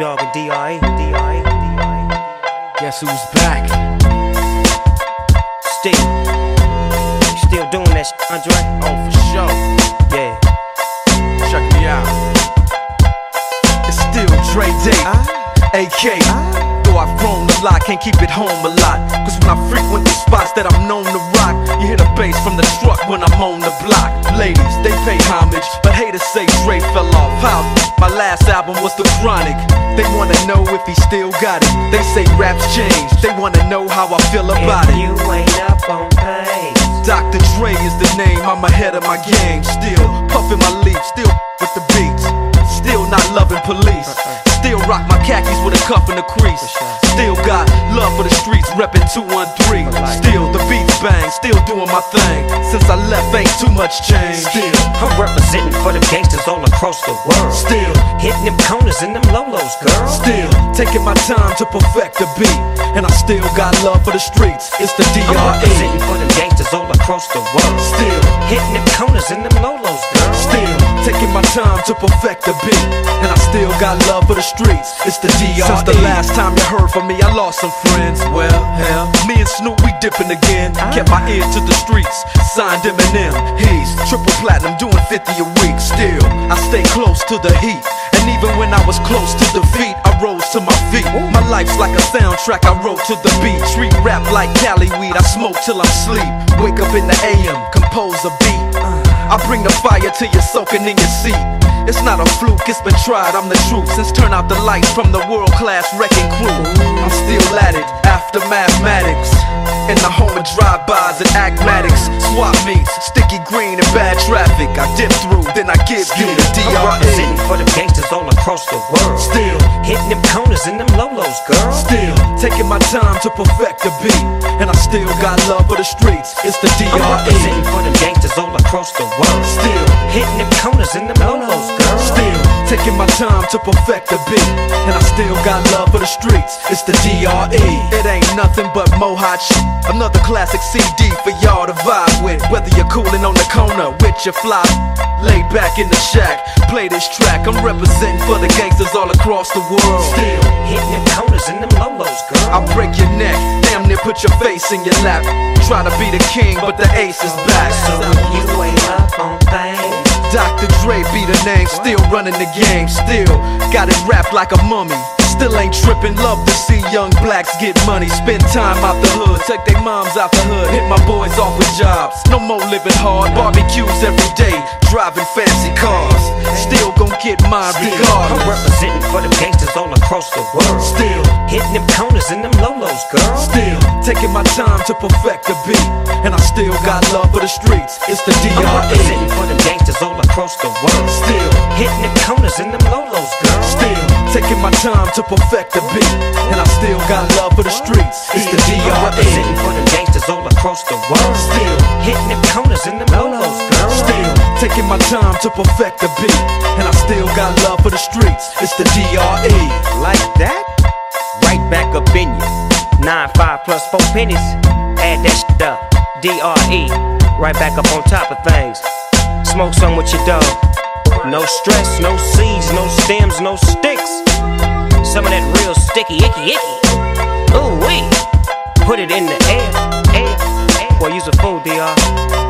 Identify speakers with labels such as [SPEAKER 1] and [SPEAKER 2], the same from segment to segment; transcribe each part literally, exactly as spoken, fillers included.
[SPEAKER 1] Dogg and D R E. D R E. D R E.
[SPEAKER 2] Guess who's back?
[SPEAKER 1] Still. You still doing that shit, Andre?
[SPEAKER 2] Oh, for sure.
[SPEAKER 1] Yeah.
[SPEAKER 2] Check me out. It's still Dre Day, A K. Though I've grown a lot, can't keep it home a lot. Cause when I frequent the spots that I'm known to rock, you hear the bass from the truck when I'm on the block. Ladies, they pay homage, but haters say Dre fell off. How? My last album was The Chronic. They wanna know if he still got it. They say raps changed, they wanna know how I feel about
[SPEAKER 1] if
[SPEAKER 2] it.
[SPEAKER 1] You ain't up on pace.
[SPEAKER 2] Doctor Dre is the name, I'm ahead of my game. Still puffin' my leaf, still with the beats. Still not loving police. Still rock my khakis with a cuff and a crease. Still got love for the streets, reppin' two one three. Still the beats bang, still doing my thing. Since I left ain't too much change. Still
[SPEAKER 1] I'm representing for the gangsters all across the world.
[SPEAKER 2] Still
[SPEAKER 1] hitting them corners and them lolos, girl.
[SPEAKER 2] Still taking my time to perfect the beat. And I still got love for the streets. It's the D R E.
[SPEAKER 1] I'm representing for them gangsters all across the world.
[SPEAKER 2] Still
[SPEAKER 1] hitting them corners and them lolos, girl.
[SPEAKER 2] Still taking my time to perfect the beat. And I still got love for the streets. It's the D R E. Since the last time you heard from me, I lost some friends. Well, hell, me and Snoop, we dipping again. Kept my ear to the streets, signed Eminem. He's triple platinum, doing fifty a week. Still, I stay close to the heat. And even when I was close to defeat, I rose to my feet. My life's like a soundtrack, I wrote to the beat. Street rap like Cali weed, I smoke till I'm sleep. Wake up in the A M, compose a beat. I bring the fire till you're soaking in your seat. It's not a fluke, it's been tried, I'm the truth. Since turn out the lights from the world-class wrecking crew, I'm still at it, after mathematics. In the home of drive-bys and acmatics. Swap meets, sticky green and bad traffic. I dip through, then I give you the D R E.
[SPEAKER 1] I'm representing for them gangsters all across the world.
[SPEAKER 2] Still
[SPEAKER 1] hitting them corners and them lolos, girl.
[SPEAKER 2] Still taking my time to perfect the beat. And I still got love for the streets. It's the D R E.
[SPEAKER 1] I'm representing for them gangsters all across the world.
[SPEAKER 2] Still
[SPEAKER 1] hitting them corners and them lolos, girl.
[SPEAKER 2] Still taking my time to perfect the beat. And I still got love for the streets. It's the D R E. It ain't nothing but mohawk shit. Another classic C D for y'all to vibe with. Whether you're coolin' on the corner with your fly, laid back in the shack, play this track. I'm representing for the gangsters all across the world.
[SPEAKER 1] Still hitting them corners and them lolos, girl.
[SPEAKER 2] I'll break your neck, damn near put your face in your lap. Try to be the king, but the ace is back.
[SPEAKER 1] So you ain't up on things.
[SPEAKER 2] Doctor Dre be the name, still running the game. Still got it wrapped like a mummy. Still ain't trippin', love to see young blacks get money. Spend time out the hood, take their moms out the hood. Hit my boys off with jobs, no more living hard. Barbecues every day, driving fancy cars. Still gon' get mine regardless.
[SPEAKER 1] I'm representing for them gangsters all across the world.
[SPEAKER 2] Still
[SPEAKER 1] hitting them corners and them lolos, girl.
[SPEAKER 2] Still taking my time to perfect the beat. And I still got love for the streets. It's the D R E.
[SPEAKER 1] I'm representing for them gangsters all across the world.
[SPEAKER 2] Still
[SPEAKER 1] hitting them corners and them lolos, girl.
[SPEAKER 2] Still taking my time to perfect the beat. And I still got love for the streets. It's the D R E.
[SPEAKER 1] I'm representing for them gangsters all across the world.
[SPEAKER 2] Still
[SPEAKER 1] hitting them corners and them lolos, girl.
[SPEAKER 2] Still taking my time to perfect the beat. And I still got love for the streets. It's the D R E.
[SPEAKER 1] Like that? Right back up in you. Nine, five plus four pennies. Add that shit up. D R E. Right back up on top of things. Smoke some with your dog. No stress, no seeds, no stems, no sticks. Some of that real sticky, icky, icky. Ooh wee. Put it in the air, air, air. Boy, use a fool, D R.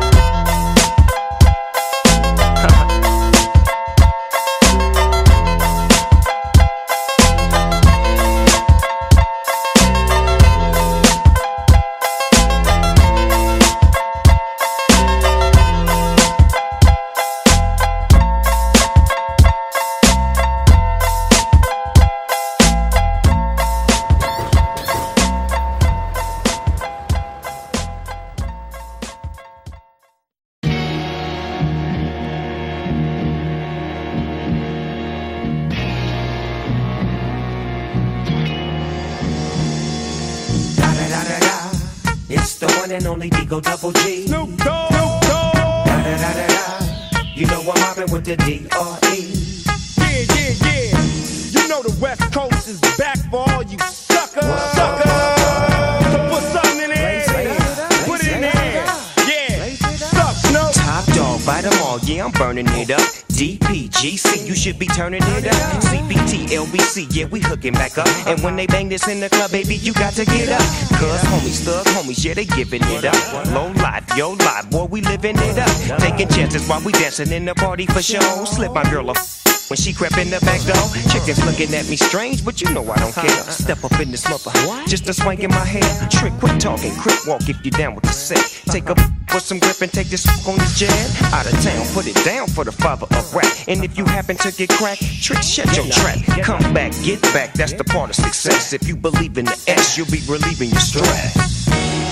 [SPEAKER 1] It's the one and only Digo Double G.
[SPEAKER 3] Snoop Dogg. Snoop Dogg.
[SPEAKER 1] Da da da da da. You know I'm mobbing with the D R E.
[SPEAKER 3] Yeah, yeah, yeah. You know the West Coast is back for all you suckers.
[SPEAKER 1] Whoa.
[SPEAKER 3] Suckers. So put something in there. Put it in there. Yeah. Suck, no.
[SPEAKER 1] Top dog, bite them all. Yeah, I'm burning it up. D P G C, you should be turning it up. C B T, L B C, yeah, we hooking back up. And when they bang this in the club, baby, you got to get up. Cuz homies, thug homies, yeah, they giving it up. Low life, yo life, boy, we living it up. Taking chances while we dancing in the party for show. Slip my girl a when she crept in the back door. Chickens looking at me strange, but you know I don't care. Step up in this mother, just a swank in my hair. Trick, quit talking, crip walk if you down with the set. Take a put some grip and take this on this jab. Out of town, put it down for the father of rap. And if you happen to get cracked, Trick, shut your trap. Come back, get back, that's the part of success. If you believe in the S, you'll be relieving your stress.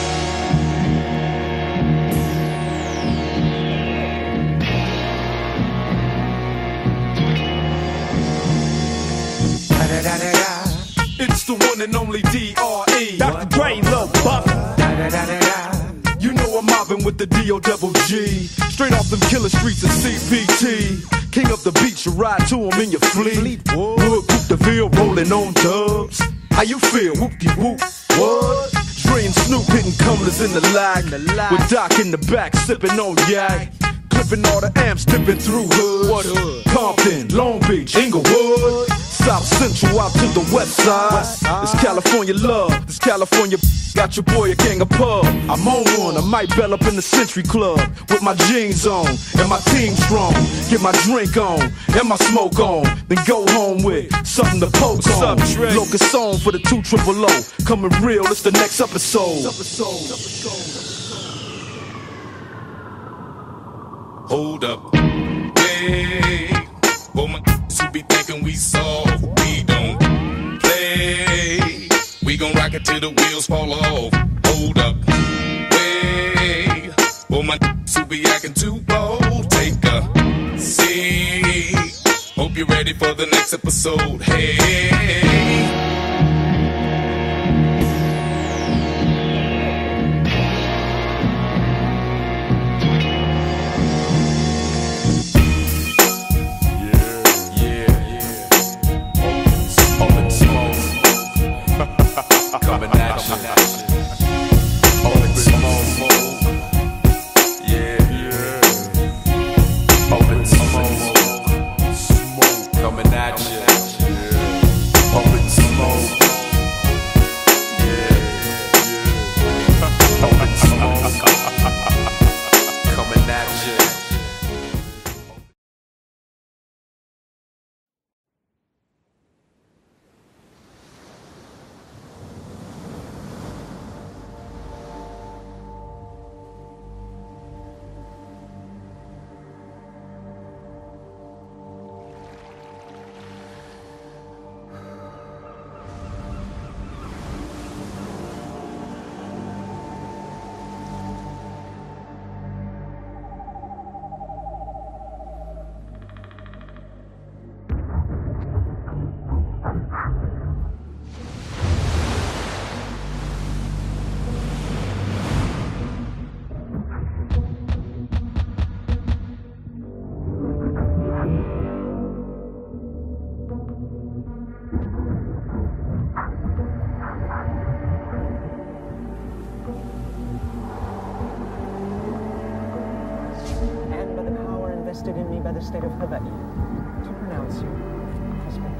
[SPEAKER 2] It's the one and only D R E.
[SPEAKER 3] Doctor Dre, Lil Buck.
[SPEAKER 2] You know I'm mobbing with the D O double G. Straight off them killer streets of C P T. King of the beach, you ride to him in your fleet. Wood, Coop the Ville, rolling on dubs. How you feel? Whoop-de-whoop. What? Dre and Snoop hitting cumblers in the lag. With Doc in the back, sipping on yak. Clipping all the amps, dipping through hoods. What hood? Compton, Long Beach, Inglewood. South Central out to the west side. It's California love, this California got your boy a gang of pub. I'm on one, I might bell up in the Century Club with my jeans on and my team strong. Get my drink on and my smoke on, then go home with something to poke What's on. Up, Locust song for the two triple O. Coming real, it's the next episode.
[SPEAKER 4] Hold up, wait. For my who be thinking we soft, we don't play. We gon' rock it till the wheels fall off. Hold up, wait. For my who be acting too bold, take a seat. Hope you're ready for the next episode. Hey.
[SPEAKER 2] Coming at you. Open smoke. Yeah, yeah. Open smoke. Smoke. Coming at you. Open smoke. Yeah, yeah. Open smoke. Coming at you.
[SPEAKER 5] In me by the state of Hawaii to pronounce you husband.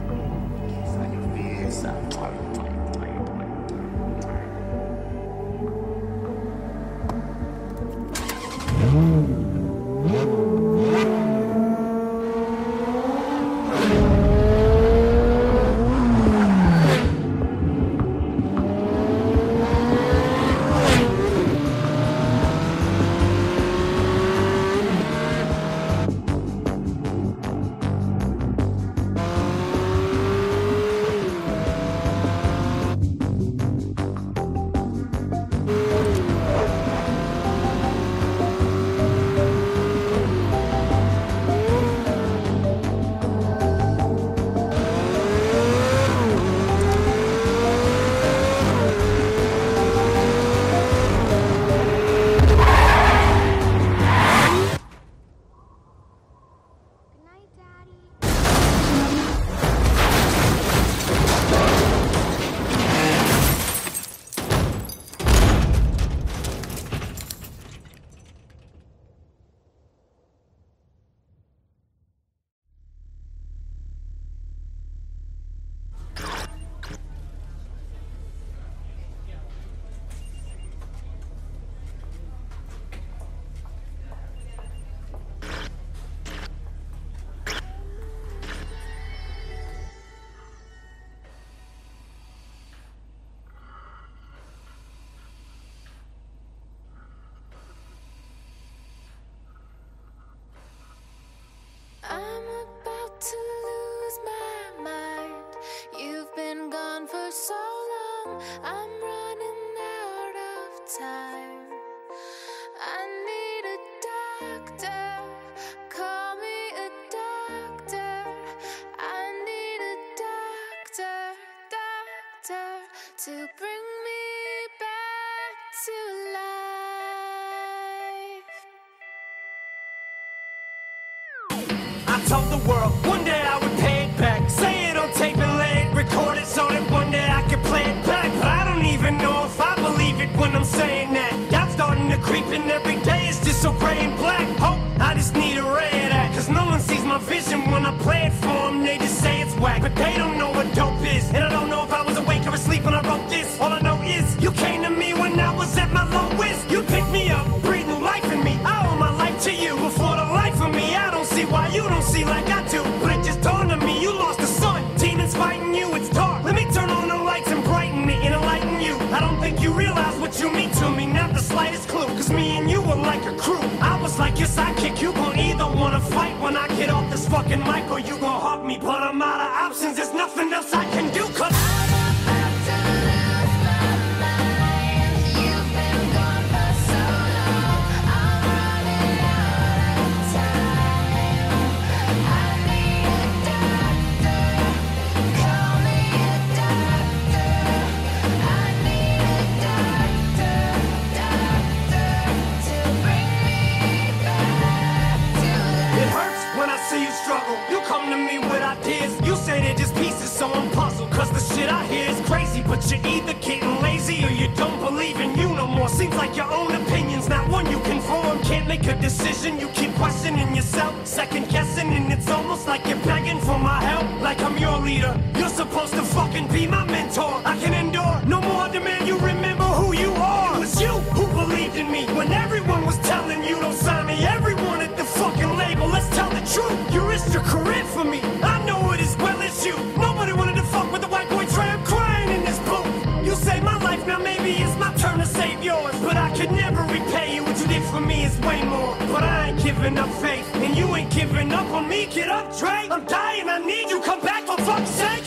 [SPEAKER 6] time. I need a doctor, call me a doctor. I need a doctor, doctor, to bring me back to life.
[SPEAKER 1] I told the world one day I would pay it back. Say it on tape and let it record it so that one day I could play it back. But I don't even know if I believe it when I'm saying that. Doubt's starting to creep in every day, it's just so gray and black. Hope, I just need a ray of that. Cause no one sees my vision when I play it for them. They just say it's whack, but they don't know what dope is. And I don't know if I was awake or asleep when I wrote this. All I know is you came to me when I was at my lowest. You picked me up, breathed new life in me. I owe my life to you. Before the life of me, I don't see why you don't see like I do. But it just dawned on me, you lost the sun. Demons fighting you, it's dark. Let me turn on the lights and brighten it and enlighten you. I don't think you realize what you mean to me, not the slightest clue. Cause me and you were like a crew. I was like your sidekick, you gon' either wanna fight when I get off this fucking mic, or you gon' hug me. But I'm out of options, there's nothing else I can do. Cause you come to me with ideas, you say they're just pieces, so I'm puzzled. Cause the shit I hear is crazy, but you're either getting lazy or you don't believe in you no more. Seems like your own opinion's not one you can form. Can't make a decision, you keep questioning yourself, second guessing, and it's almost like you're begging for my help. Like I'm your leader, you're supposed to fucking be my mentor. I can endure no more demand you remember who you are. It was you who believed in me when everyone was telling you don't sign me. Everyone at the fucking label, let's tell the truth. You risked your career for me, I know it as well as you. Nobody wanted to fuck with the white boy tramp crying in this booth. You saved my life, now maybe it's my turn to save yours. But I could never repay you, what you did for me is way more. But I ain't giving up faith, and you ain't giving up on me. Get up, Dre, I'm dying, I need you, come back for fuck's sake.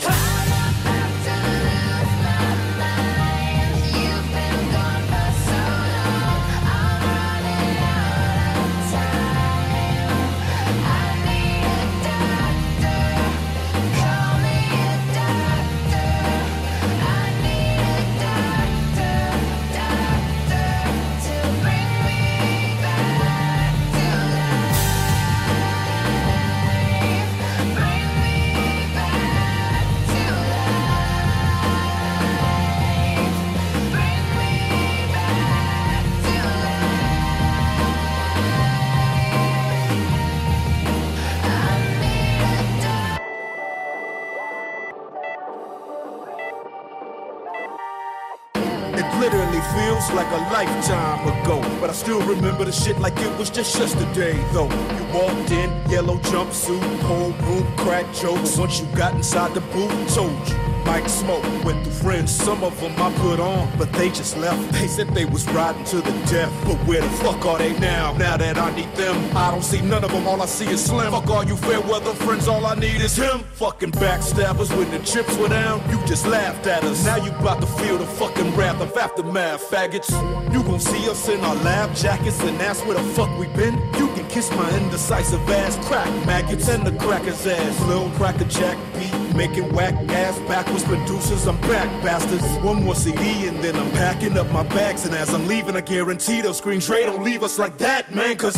[SPEAKER 2] It literally feels like a lifetime ago, but I still remember the shit like it was just yesterday though. You walked in, yellow jumpsuit, whole room, crack jokes. Once you got inside the booth, told you Mike Smoke went through friends, some of them I put on, but they just left. They said they was riding to the death, but where the fuck are they now? Now that I need them, I don't see none of them, all I see is Slim. Fuck all you fair weather friends, all I need is him. Fucking backstabbers, when the chips were down, you just laughed at us. Now you bout to feel the fucking wrath of aftermath, faggots. You gon' see us in our lab jackets, and that's where the fuck we been. You can kiss my indecisive ass, crack maggots and the cracker's ass. Lil Cracker Jack beat, making whack ass backwards producers, I'm back, bastards. One more C D and then I'm packing up my bags, and as I'm leaving I guarantee they'll scream, Dre, don't leave us like that, man, cause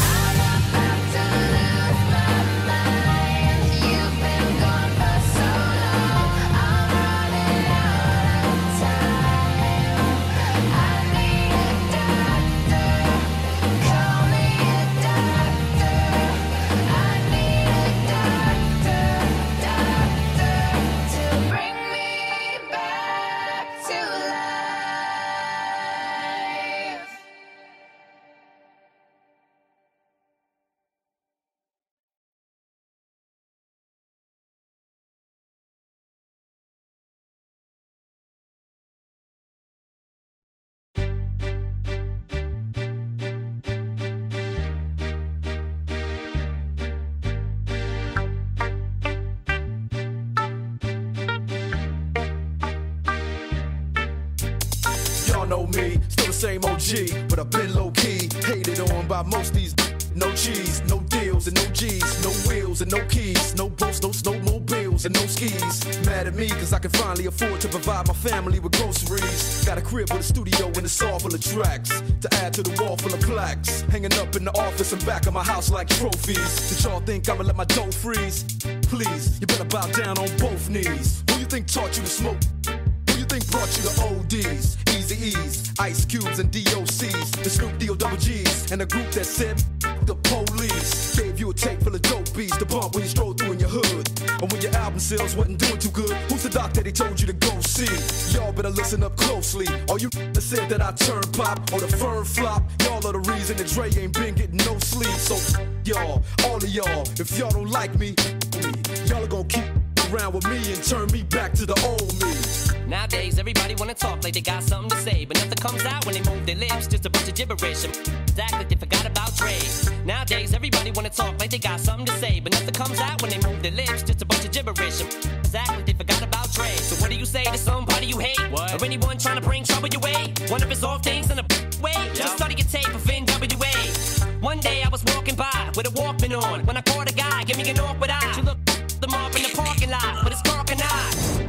[SPEAKER 2] know me, still the same O G, but I've been low-key, hated on by most these. No cheese, no deals and no G's, no wheels and no keys, no boats, no snowmobiles and no skis. Mad at me cause I can finally afford to provide my family with groceries. Got a crib with a studio and it's all full of tracks to add to the wall full of plaques, hanging up in the office and back of my house like trophies. Did y'all think I'ma let my dough freeze? Please, you better bow down on both knees. Who you think taught you to smoke? Who you think brought you to O Ds, Easy E's, Ice Cubes and D O C's, the Snoop D O double G's, and a group that said the police gave you a tape full of dope beats to bump when you stroll through in your hood. And when your album sales wasn't doing too good, who's the doc that he told you to go see? Y'all better listen up closely. All you that said that I turn pop or the firm flop, y'all are the reason that Dre ain't been getting no sleep. So y'all, all of y'all, if y'all don't like me, y'all are gonna keep around with me and turn me back to the old me.
[SPEAKER 7] Nowadays, everybody wanna talk like they got something to say, but nothing comes out when they move their lips, just a bunch of gibberish. Act like they forgot about Dre. Nowadays, everybody wanna talk like they got something to say, but nothing comes out when they move their lips, just a bunch of gibberish. Act like they forgot about Dre. So what do you say to somebody you hate? What? Or anyone trying to bring trouble your way? One of his off things in a way? Just study your tape of N W A. One day I was walking by with a Walkman on, when I caught a guy, give me an awkward eye. You look them up in the parking lot, but it's dark and I.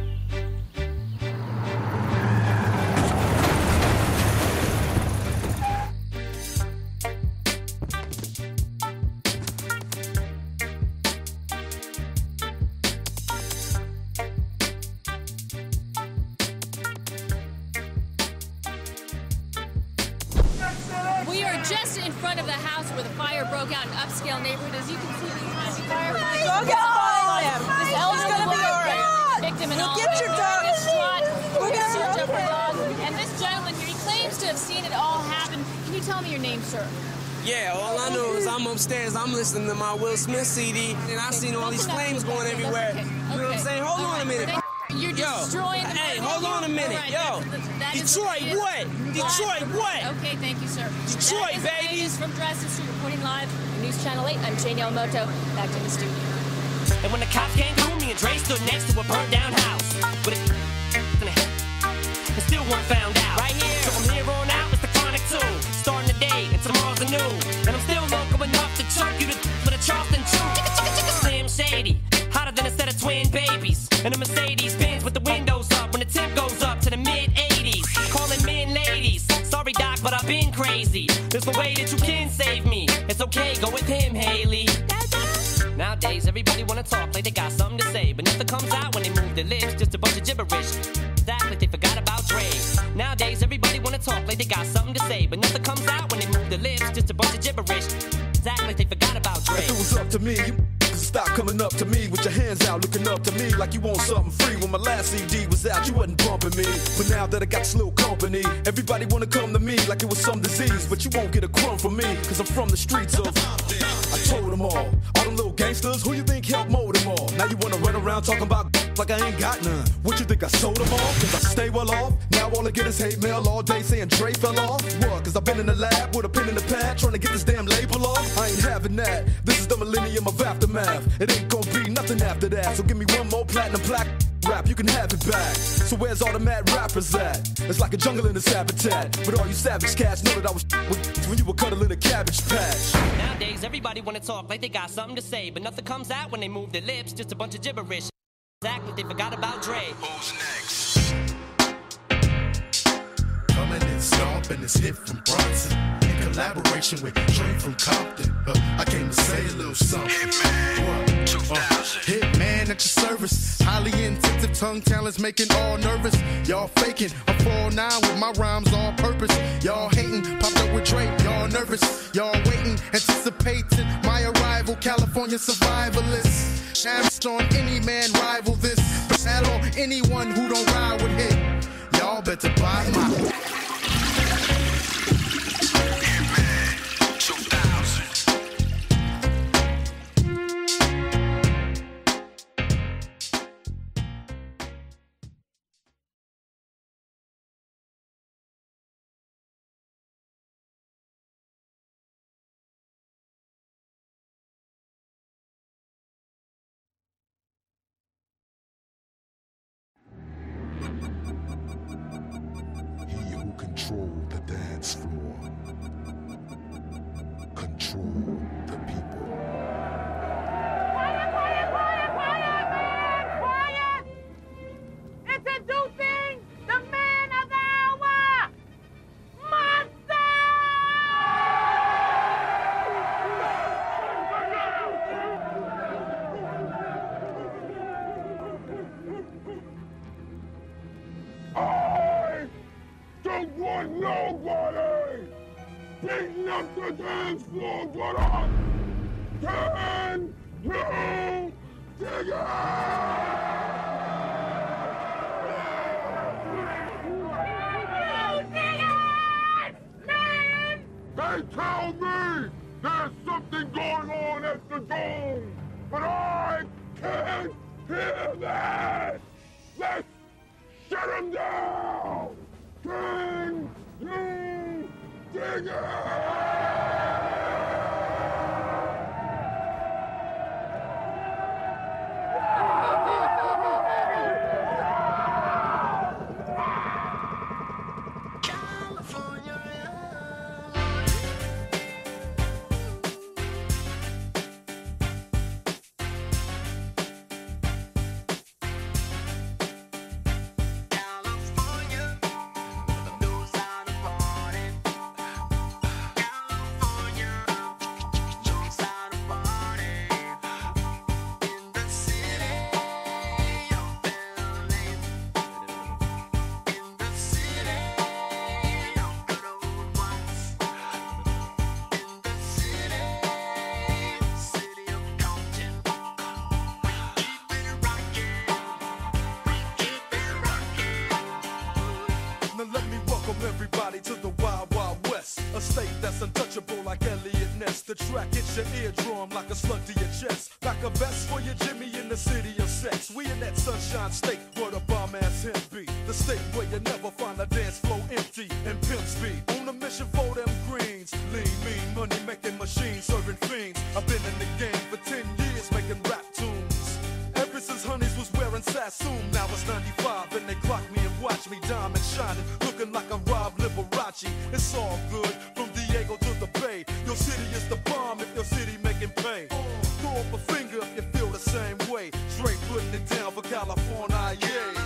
[SPEAKER 8] We are just in front of the house where the fire broke out in upscale neighborhood. As you can see, these massive firefighters
[SPEAKER 9] Go get him.
[SPEAKER 8] This elderly
[SPEAKER 9] gonna be
[SPEAKER 8] woman,
[SPEAKER 9] all right.
[SPEAKER 8] victim in
[SPEAKER 9] We'll
[SPEAKER 8] all
[SPEAKER 9] get
[SPEAKER 8] of it,
[SPEAKER 9] your
[SPEAKER 8] wearing
[SPEAKER 9] dog.
[SPEAKER 8] a SWAT,
[SPEAKER 9] We'll get
[SPEAKER 8] search
[SPEAKER 9] her
[SPEAKER 8] of her
[SPEAKER 9] okay.
[SPEAKER 8] dog. And this gentleman here, he claims to have seen it all happen. Can you tell me your name, sir?
[SPEAKER 10] Yeah, all I know is I'm upstairs, I'm listening to my Will Smith C D, and I seen all these flames going everywhere. You know what I'm saying? Hold on a minute.
[SPEAKER 8] You're
[SPEAKER 10] Yo,
[SPEAKER 8] destroying the
[SPEAKER 10] hey, hold on a minute.
[SPEAKER 8] Right,
[SPEAKER 10] Yo,
[SPEAKER 8] that- that is-
[SPEAKER 10] Detroit what? Detroit what?
[SPEAKER 8] Okay, thank you, sir.
[SPEAKER 10] Detroit,
[SPEAKER 8] that is
[SPEAKER 10] baby.
[SPEAKER 8] Vegas from Dresden Street, reporting live on News Channel eight. I'm Jane Yamamoto. Back to the studio.
[SPEAKER 7] And when the cops came through, me and Dre stood next to a burnt down house. But it and still one found out. Right here. So from here on out, it's the Chronic two. Starting the day, and tomorrow's a new. And I'm still local enough to choke you to for the Charleston Chew. Chicka, chicka, chicka, Slim Shady. Hotter than a set of twin babies. And a Mercedes Benz with the windows up when the temp goes up to the mid eighties. Calling men ladies. Sorry, Doc, but I've been crazy. There's no way that you can save me. It's okay, go with him, Haley. Nowadays, everybody wanna talk like they got something to say, but nothing comes out when they move their lips, just a bunch of gibberish. Act like they forgot about Dre. Nowadays, everybody wanna talk like they got something to say, but nothing comes out when they move their lips, just a bunch of gibberish. Act like they forgot about Dre.
[SPEAKER 2] If it was up to me, you stop coming up to me with your hands out, looking up to me like you want something free. When my last C D was out, you wasn't bumping me. But now that I got this little company, everybody wanna come to me like it was some disease. But you won't get a crumb from me, cause I'm from the streets of. I told them all, all them little gangsters, who you think helped mold them all? Now you wanna run around talking about like I ain't got none. What you think I sold them all? Cause I stay well off. Now all I get is hate mail all day saying Dre fell off. What? Cause I've been in the lab with a pen in the pad trying to get this damn label off. I ain't having that. This is the millennium of aftermath. It ain't gonna be nothing after that. So give me one more platinum plaque rap, you can have it back. So where's all the mad rappers at? It's like a jungle in its habitat. But all you savage cats know that I was with when you were cuddling a cabbage patch.
[SPEAKER 7] Nowadays, everybody wanna talk like they got something to say, but nothing comes out when they move their lips, just a bunch of gibberish. Act like they forgot about Dre.
[SPEAKER 4] Who's next? Coming in stomping, it's hit from Bronson. In collaboration with Dre from Compton. Uh, I came to say a little something. Hitman, two thousand. Uh, Hitman at your service. Highly intensive tongue talents making all nervous. Y'all faking. I'm four nine with my rhymes all purpose. Y'all hating, popped up with Drake. Y'all nervous. Y'all waiting, anticipating my arrival. California survivalists. Chance on any man rival this. But on anyone who don't ride with hit. Y'all better buy my.
[SPEAKER 9] dance floor. Control the people.
[SPEAKER 11] Quiet, quiet, quiet, quiet, man! Quiet! Introducing the man of the hour! Monster!
[SPEAKER 3] I don't want nobody beating up the dance floor, but I can you dig it? They tell me there's something going on at the dome, but I can't hear that. Let's shut him down. Can you dig it?
[SPEAKER 2] Everybody to the Wild Wild West, a state that's untouchable like Elliot Ness. The track hits your eardrum like a slug to your chest. Like a vest for your Jimmy in the city of sex. We in that sunshine state where the bomb ass him be. The state where you never find a dance floor empty and pimp speed. On a mission for them greens. Lean, mean, money making machines, serving fiends. I've been in the game for ten years making rap tunes. Ever since Honeys was wearing Sassoon, now it's ninety-five and they clock me and watch me diamond shining, looking like I'm Rob Liberace. It's all good from Diego to the Bay. Your city is the bomb if your city making pay. Throw up a finger if you feel the same way. Straight putting it down for California, yeah.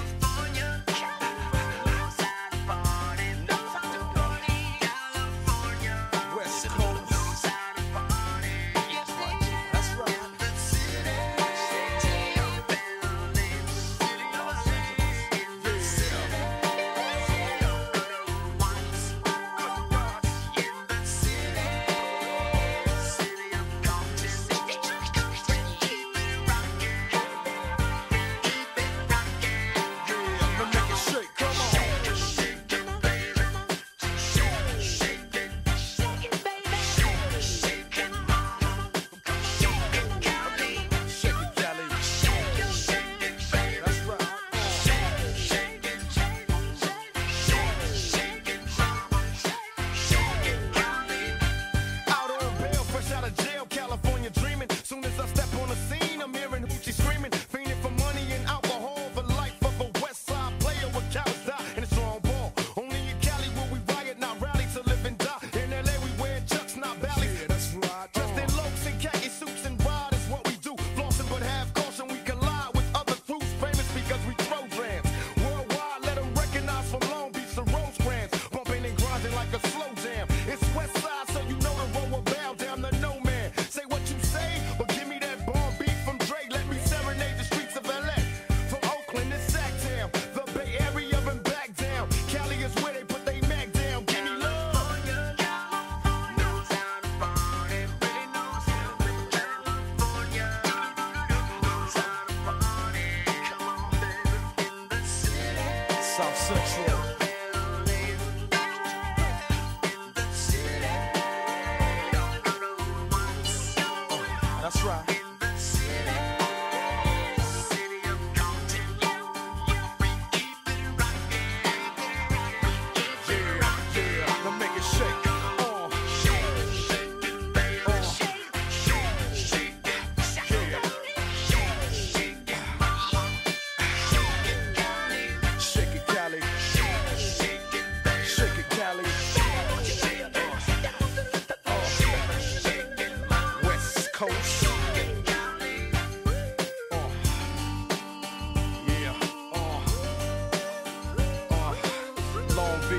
[SPEAKER 2] Cali.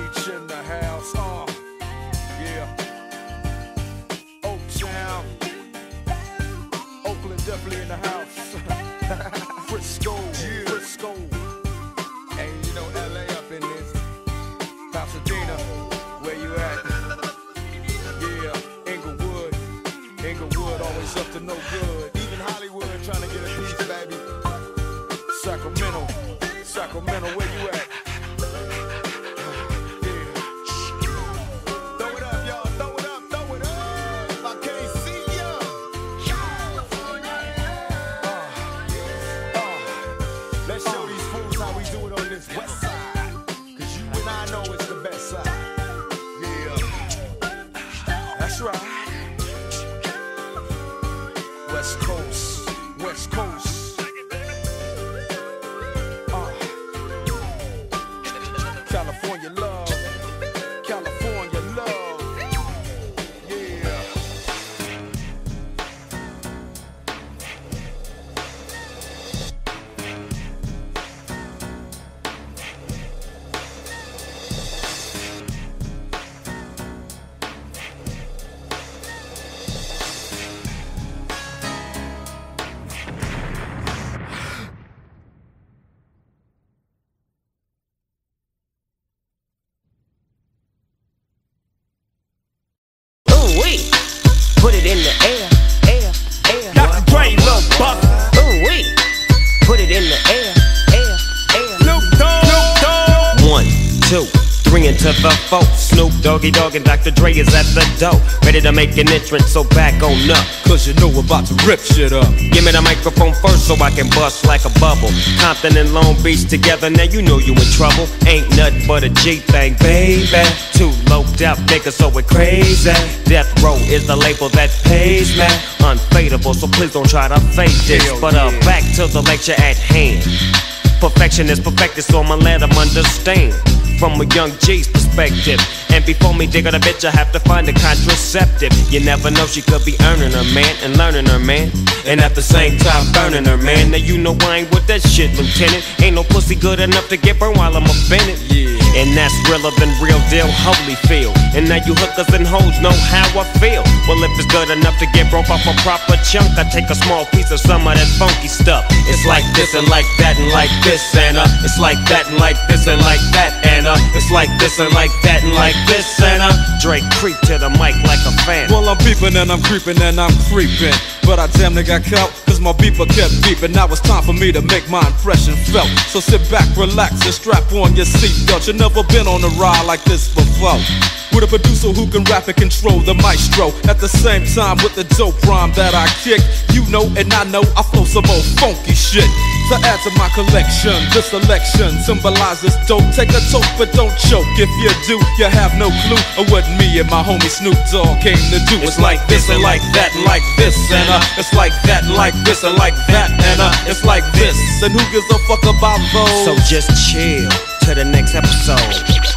[SPEAKER 2] Beach in the house, uh, yeah. Oaktown, Oakland definitely in the house. Frisco, yeah. Frisco.
[SPEAKER 3] Hey, you know L A up in this. Pasadena, where you at?
[SPEAKER 2] Yeah, Inglewood, Inglewood always up to no good.
[SPEAKER 3] Even Hollywood trying to get a piece, baby.
[SPEAKER 2] Sacramento, Sacramento, where you at?
[SPEAKER 3] West side, cause you and I know it's the best side.
[SPEAKER 2] Yeah, that's right. West Coast, West Coast. Uh, California love, California love. Yeah.
[SPEAKER 1] Put it in the air, air, air.
[SPEAKER 2] Doctor Dre, Lil Buck.
[SPEAKER 1] Ooh wee. Put it in the air, air, air.
[SPEAKER 2] Snoop Dogg.
[SPEAKER 1] One, two, three into the four. Snoop Doggy Dogg and Doctor Dre is at the door, ready to make an entrance. So back on up,
[SPEAKER 2] cause you know we're about to rip shit up.
[SPEAKER 1] Give me the microphone first so I can bust like a bubble. Compton and Long Beach together, now you know you in trouble. Ain't nothing but a G thing, baby. Two loped out niggas, so we're crazy. Death Row is the label that pays me. Unfadable, so please don't try to fake this.
[SPEAKER 2] Hell
[SPEAKER 1] but uh,
[SPEAKER 2] yeah.
[SPEAKER 1] back to the lecture at hand. Perfection is perfected, so I'ma let them understand from a young G's perspective. And before me dig on a bitch, I have to find a contraceptive. You never know, she could be earning her man and learning her man, and at the same time burning her man. Now you know I ain't with that shit, Lieutenant. Ain't no pussy good enough to get burned while I'm offended. Yeah. And that's realer than real deal, Holyfield. And now you hookers and hoes know how I feel. Well, if it's good enough to get broke off a proper chunk, I take a small piece of some of that funky stuff. It's like this and like that and like this and uh, it's like that and like this and like that and uh, it's like this and like that and like this and uh, Drake creep to the mic like a fan.
[SPEAKER 2] Well, I'm peeping and I'm creeping and I'm creeping, but I damn near got caught, cause my beeper kept beeping. Now it's time for me to make my impression felt. So sit back, relax, and strap on your seatbelt. You've never been on a ride like this before, with a producer who can rap and control the maestro. At the same time with the dope rhyme that I kick, you know and I know I flow some old funky shit. To add to my collection, this selection symbolizes dope. Take a toke but don't choke. If you do, you have no clue of what me and my homie Snoop Dogg came to do. It's like this and like that and like this and uh, it's like that and like this and like that and uh, it's like this. And who gives a fuck about those?
[SPEAKER 1] So just chill to the next episode.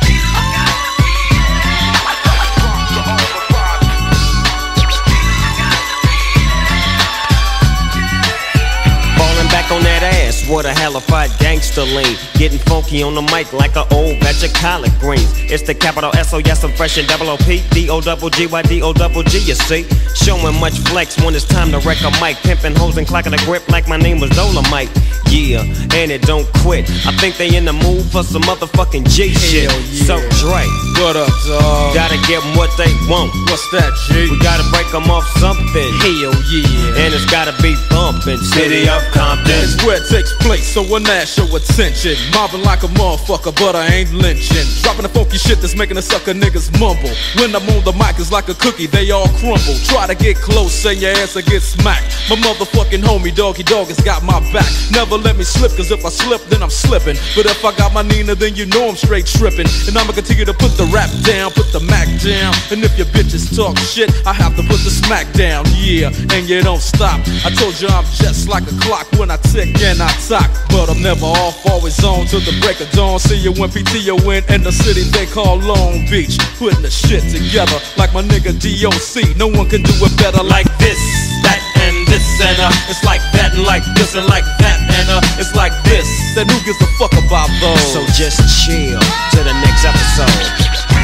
[SPEAKER 1] Back on that ass, what a halified gangster lean. Getting funky on the mic like an old batch of collard greens. It's the capital S O, yes I'm fresh and double O P. D O double G Y D O double G, you see. Showing much flex when it's time to wreck a mic. Pimping hoes and clocking a grip like my name was Dolomite. Yeah, and it don't quit. I think they in the mood for some motherfucking G shit.
[SPEAKER 2] Yeah.
[SPEAKER 1] So Dre,
[SPEAKER 2] what up, dog?
[SPEAKER 1] gotta give them what they want.
[SPEAKER 2] What's that, G?
[SPEAKER 1] We gotta break them off something.
[SPEAKER 2] Hell yeah.
[SPEAKER 1] And it's gotta be bumpin'. City of Compton.
[SPEAKER 2] It's where it takes place, so when that show attention. Mobbing like a motherfucker, but I ain't lynching. Dropping the funky shit that's making the sucker niggas mumble. When I'm on the mic, it's like a cookie, they all crumble. Try to get close, and your ass will get smacked. My motherfucking homie, Doggy Dogg, has got my back. Never let me slip, cause if I slip, then I'm slipping. But if I got my Nina, then you know I'm straight tripping. And I'ma continue to put the rap down, put the Mac down. And if your bitches talk shit, I have to put the smack down. Yeah, and you don't stop. I told you I'm just like a clock when I tick and I talk. But I'm never off, always on till the break of dawn. See you when P T O in in the city they call Long Beach. Putting the shit together like my nigga D O C. No one can do it better like this, that, and this. this and uh, it's like that and like this and like that and uh, it's like this. Then who gives a fuck about those?
[SPEAKER 1] So just chill to the next episode.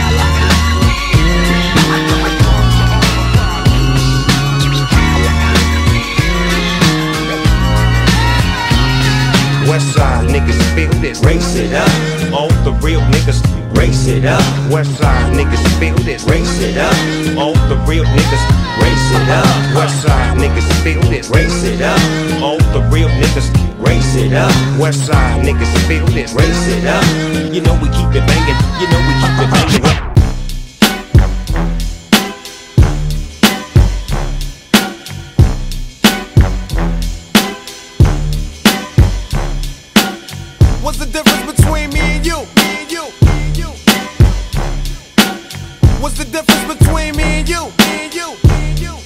[SPEAKER 1] Westside niggas feel this, race it up. All the real niggas race it up. Westside niggas feel this, race it up. All the real niggas race it up. Westside niggas feel this, race it up. All the real niggas race it up. Westside niggas feel this, race it up. You know we keep it banging, you know we keep it banging.
[SPEAKER 3] What's the difference between me and you? Me and you. Me and you. What's the difference between me and you? Me and you. Me and you.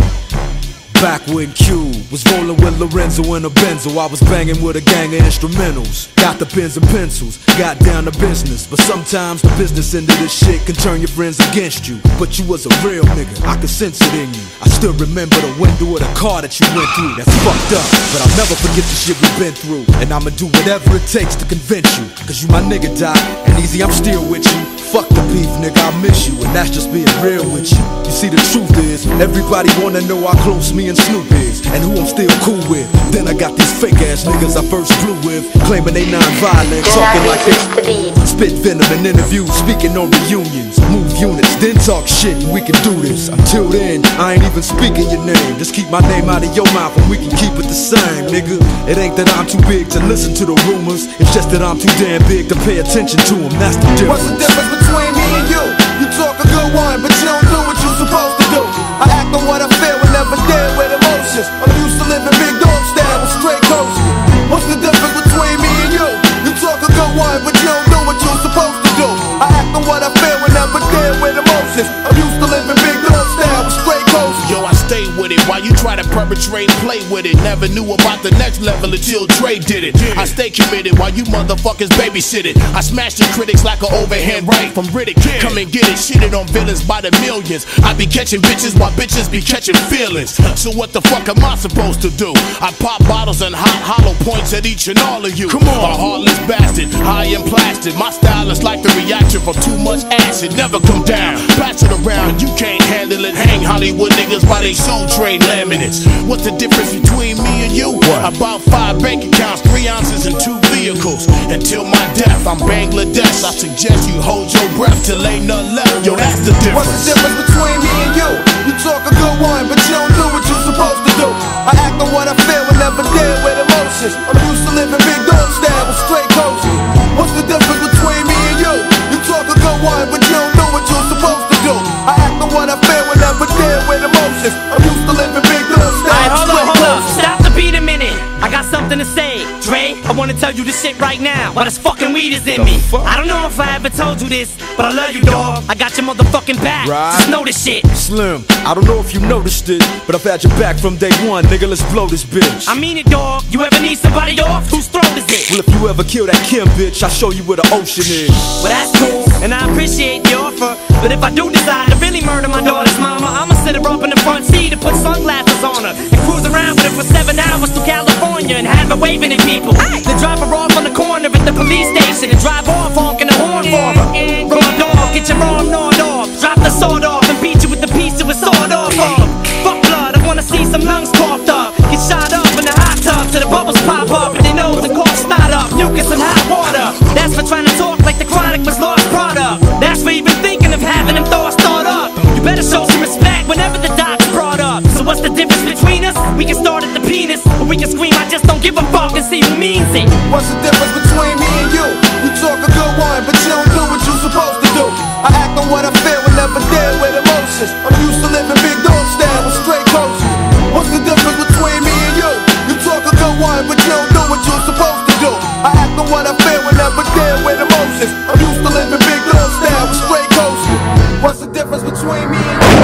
[SPEAKER 2] Back when Q was rolling with Lorenzo in a Benzo, I was banging with a gang of instrumentals. Got the pens and pencils, got down to business. But sometimes the business end of this shit can turn your friends against you. But you was a real nigga, I could sense it in you. I still remember the window of the car that you went through. That's fucked up, but I'll never forget the shit we've been through. And I'ma do whatever it takes to convince you. Cause you my nigga, Doc, and Easy, I'm still with you. Fuck the beef, nigga, I miss you, and that's just being real with you. You see, the truth is, everybody wanna know how close me and Snoop is, and who I'm still cool with. Then I got these fake ass niggas I first flew with, claiming they non-violent, talking like they spit venom in interviews, speaking on reunions, move units, then talk shit, and we can do this. Until then, I ain't even speaking your name. Just keep my name out of your mouth, and we can keep it the same, nigga. It ain't that I'm too big to listen to the rumors, it's just that I'm too damn big to pay attention to them. That's the difference.
[SPEAKER 3] What's the difference between me and you? You talk a good one, but you don't do what you're supposed to do. I act on what I feel and never deal with emotions. I'm used to living big dog style with straight coaches. What's the difference between me and you? You talk a good one, but you don't do what you're supposed to do. I act on what I feel and never deal with emotions. I'm used to living big dog style with straight coaches.
[SPEAKER 12] Yo, I stay with it while you try to perpetrate, play with it. Never knew about the next level until Dre did it. I stay committed while you motherfuckers babysit it. I smash the critics like an overhand right from Riddick. Come and get it, shitted on villains by the millions. I be catching bitches while bitches be catching feelings. So what the fuck am I supposed to do? I pop bottles and hot hollow points at each and all of you. Come on, a heartless bastard, high and plastic. My style is like the reaction from too much acid. Never come down, pass it around, you can't handle it. Hang Hollywood niggas by they soul train laminates. What's the difference between me and you? What? About five bank accounts, three ounces and two vehicles. Until my death, I'm Bangladesh. I suggest you hold your breath till ain't nothing left. Yo, that's the difference.
[SPEAKER 3] What's the difference between me and you? You talk a good one, but you don't do what you're supposed to do. I act on what I feel and never deal with emotions. I'm used to living big dog style with straight coaches. What's the difference between me and you? You talk a good one, but you don't do what you're supposed to do. I act on what I feel and never deal with emotions. I'm used to living big dog style.
[SPEAKER 7] Alright, hold up, hold up. Stop the beat a minute. I got something to say. Dre, I wanna tell you this shit right now. Why this fucking weed is in me. I don't know if I ever told you this, but I love you, dog. I got your motherfucking back.
[SPEAKER 2] Right.
[SPEAKER 7] Just know this shit.
[SPEAKER 2] Slim, I don't know if you noticed it, but I've had your back from day one, nigga. Let's blow this bitch.
[SPEAKER 7] I mean it, dog. You ever need somebody off? Whose throat is it?
[SPEAKER 2] Well, if you ever kill that Kim bitch, I'll show you where the ocean is.
[SPEAKER 7] Well, that's cool, and I appreciate the offer. But if I do decide to really murder my daughter's mama, I'ma sit her up in the front seat and put sunglasses on her and cruise around with her for seven hours to California and have her waving at people. Then drop her off on the corner at the police station and drive off honking the horn for her. Raw dog, get your arm gnawed off. Drop the sword off and beat you with the piece of a sword off of. Fuck blood, I wanna see some lungs coughed up. Get shot up in the hot tub till the bubbles pop up and they know the corpse not up. Mucus and hot water. That's for trying to talk like the Chronic was lost product. That's for even thinking of having them thoughts thought up. You better show some respect whenever the doc's brought up. So what's the difference between us? We can start at the penis, or we can scream, I just don't give a fuck, and see who means it.
[SPEAKER 3] What's the difference between me and you? You talk a good one, but you don't do what you're supposed to do. I act on what I feel and never deal with emotions. I'm used to living big dog style with straight coaches. What's the difference between me and you? You talk a good one, but you don't do what you're supposed to do. I act on what I feel and never deal with emotions. I'm used to living big dog style with straight coaches. What's the difference between me and you?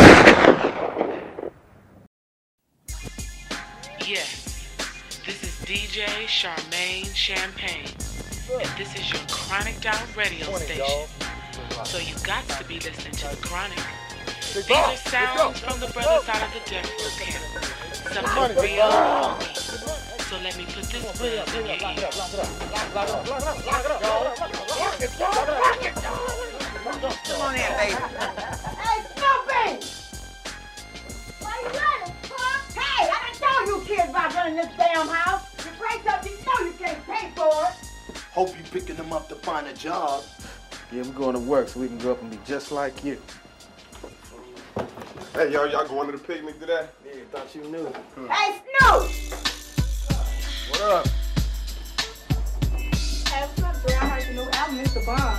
[SPEAKER 13] Yes, this is D J Charmaine Champagne, and this is your Chronic Out radio station. So you got to be listening to the Chronic. These are sounds from the brothers out of the death row camp. Something real funky. So let me put this buzz in your ear.
[SPEAKER 11] Come on in, baby. Hey, Snoopy! Why you running, huh? Hey, I done told you kids about running this damn house. You break something, you know you can't pay for it.
[SPEAKER 14] Hope you picking them up to find a job.
[SPEAKER 15] Yeah, we're going to work so we can grow up and be just like you.
[SPEAKER 16] Hey, y'all, y'all going to the picnic today?
[SPEAKER 15] Yeah, thought you knew. Hmm.
[SPEAKER 11] Hey, Snoop!
[SPEAKER 15] What up?
[SPEAKER 11] Hey, what's up, Dre? I heard your new album, Mister Bond.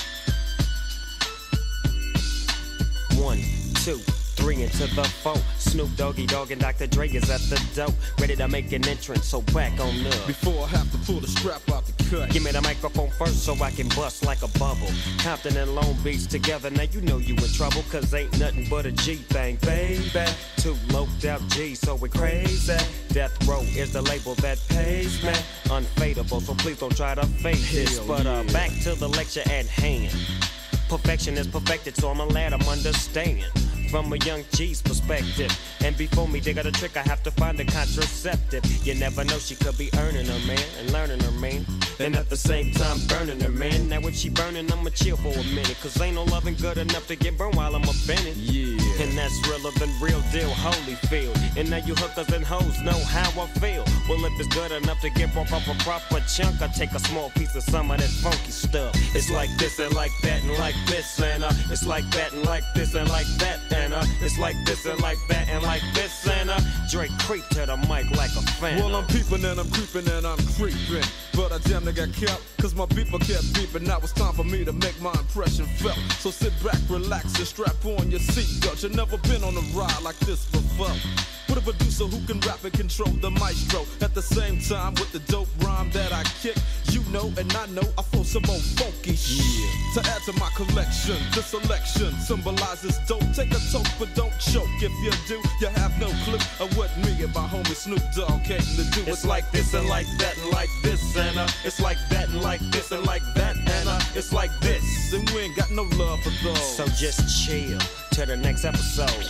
[SPEAKER 1] One, two, three into the four. Snoop Doggy Dogg and Doctor Dre is at the door, ready to make an entrance, so back on up.
[SPEAKER 2] Before I have to pull the strap out the cut,
[SPEAKER 1] give me the microphone first so I can bust like a bubble. Compton and Long Beach together, now you know you in trouble, cause ain't nothing but a G thing, baby. Two loped out G's, so we crazy. Death Row is the label that pays me. Unfadable, so please don't try to fake this.
[SPEAKER 2] Hell
[SPEAKER 1] but uh,
[SPEAKER 2] yeah.
[SPEAKER 1] back to the lecture at hand. Perfection is perfected, so I'ma let them understand from a young G's perspective. And before me dig out a trick, I have to find a contraceptive. You never know, she could be earning her man and learning her man, and at the same time burning her man. Now if she burning, I'ma chill for a minute, cause ain't no loving good enough to get burned while I'm up in it.
[SPEAKER 2] Yeah.
[SPEAKER 1] And that's realer than real deal, Holyfield. And now you hookers and hoes know how I feel. Well, if it's good enough to get broke off a proper chunk, I take a small piece of some of that funky stuff. It's like this and like that and like this and uh, it's like that and like this and like that and uh, it's like this and like that and like this and uh, Drake creep to the mic like a fan.
[SPEAKER 2] Well, I'm peeping and I'm creeping and I'm creeping, but I damn near got kept, cause my beeper kept beeping. Now it's time for me to make my impression felt. So sit back, relax, and strap on your seatbelt. You've never been on a ride like this before. With a producer who can rap and control the maestro at the same time with the dope rhyme that I kick. You know and I know I flow some old funky shit. To add to my collection, the selection symbolizes dope. Take a toke but don't choke. If you do, you have no clue of what me and my homie Snoop Dogg came to do.
[SPEAKER 1] It's like this and like that and like this and uh, it's like that and like this and like that and uh, it's like this.
[SPEAKER 2] And we ain't got no love for those.
[SPEAKER 1] So just chill till the next episode.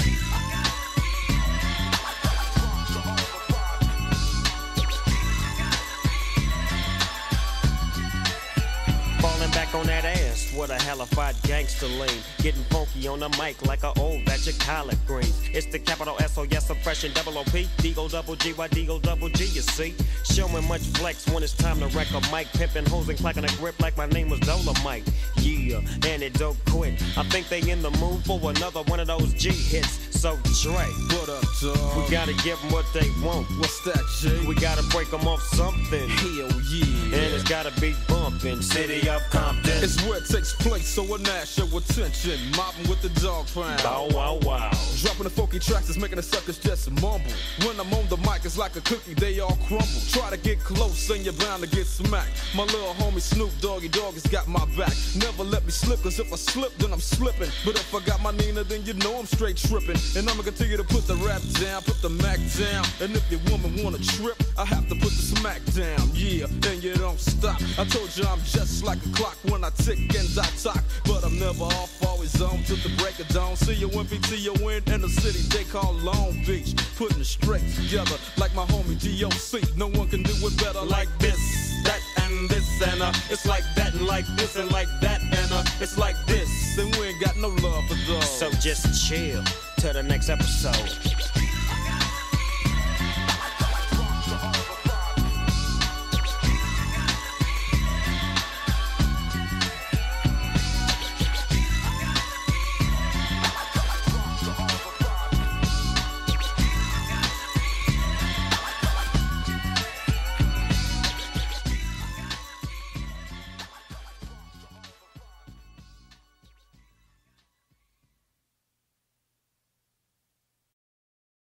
[SPEAKER 1] Falling back on that ass, what a hellified gangster lean. Getting funky on the mic like an old batch of collard greens. It's the capital S O S oppression, double O P, D-O double G, Y D O double G, you see. Showing much flex when it's time to wreck a mic. Pimping hoes and clacking a grip like my name was Dolomite. Yeah, and it don't quit. I think they in the mood for another one of those G hits. So Dre,
[SPEAKER 2] what up, dog?
[SPEAKER 1] We gotta give them what they want.
[SPEAKER 2] What's that, G?
[SPEAKER 1] We gotta break them off something.
[SPEAKER 2] Hell yeah.
[SPEAKER 1] And it's gotta be bumping. City of Compton.
[SPEAKER 2] It's where it takes place, so I nash your attention. Mobbing with the dog pound.
[SPEAKER 1] Bow wow wow.
[SPEAKER 2] Dropping the funky tracks is making the suckers just mumble. When I'm on the mic, it's like a cookie, they all crumble. Try to get close and you're bound to get smacked. My little homie Snoop Doggy Dogg has got my back. Never let me slip, cause if I slip, then I'm slipping. But if I got my Nina, then you know I'm straight tripping. And I'ma continue to put the rap down, put the Mac down. And if your woman wanna trip, I have to put the smack down. Yeah, and you don't stop. I told you I'm just like a clock when I tick and I talk. But I'm never off, always on till the break of dawn. See you when P T O in in the city they call Long Beach. Putting it straight together like my homie D O C. No one can do it better like this, that and this and uh, it's like that and like this and like that and uh, it's like this. And we ain't got no love for those.
[SPEAKER 1] So just chill till the next episode.